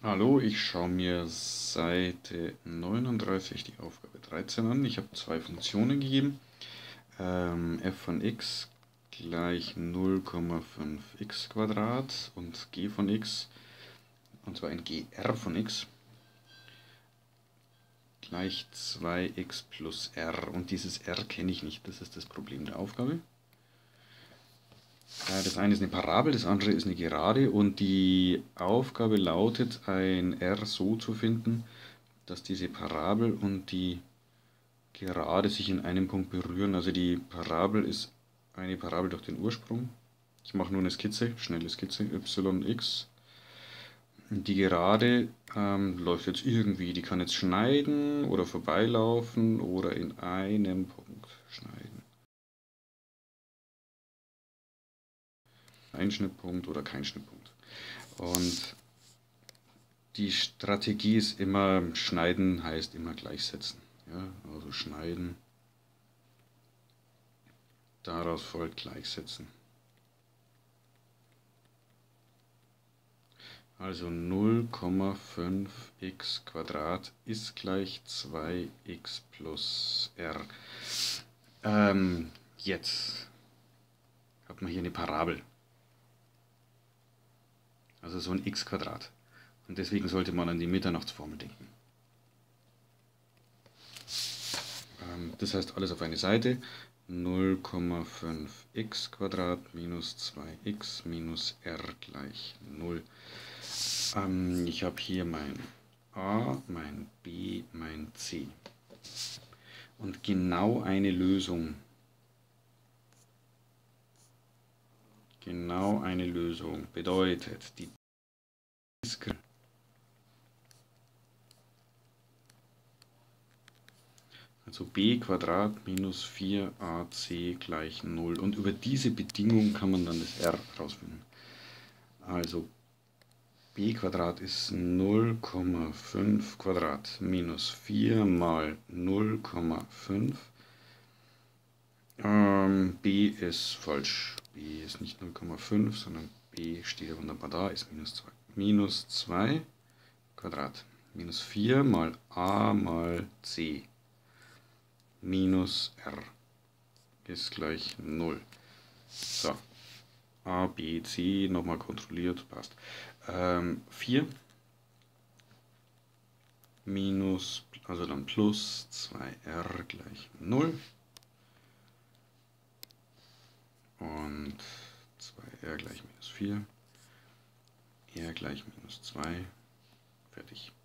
Hallo, ich schaue mir Seite 39 die Aufgabe 13 an. Ich habe zwei Funktionen gegeben. F von x gleich 0,5x² und g von x, und zwar ein gr von x, gleich 2x plus r. Und dieses r kenne ich nicht, das ist das Problem der Aufgabe. Das eine ist eine Parabel, das andere ist eine Gerade, und die Aufgabe lautet, ein r so zu finden, dass diese Parabel und die Gerade sich in einem Punkt berühren. Also die Parabel ist eine Parabel durch den Ursprung. Ich mache nur eine Skizze, schnelle Skizze, yx. Die Gerade läuft jetzt irgendwie, die kann jetzt schneiden oder vorbeilaufen oder in einem Punkt schneiden. Ein Schnittpunkt oder kein Schnittpunkt. Und die Strategie ist immer, schneiden heißt immer gleichsetzen. Ja, also schneiden, daraus folgt gleichsetzen. Also 0,5x² ist gleich 2x plus r. Jetzt hat man hier eine Parabel. Also so ein x². Und deswegen sollte man an die Mitternachtsformel denken. Das heißt alles auf eine Seite. 0,5x² minus 2x minus r gleich 0. Ich habe hier mein A, mein B, mein C. Und genau eine Lösung. Genau eine Lösung bedeutet, die Diskre. Also b² minus 4ac gleich 0. Und über diese Bedingung kann man dann das r herausfinden. Also b² ist 0,5² minus 4 mal 0,5. B ist falsch. B ist nicht 0,5, sondern B steht ja wunderbar da, ist minus 2. Minus 2 Quadrat. Minus 4 mal a mal c. Minus r ist gleich 0. So. A, B, C, nochmal kontrolliert, passt. 4 minus, also dann plus 2r gleich 0. Und 2r gleich minus 4. R gleich minus 2. Fertig.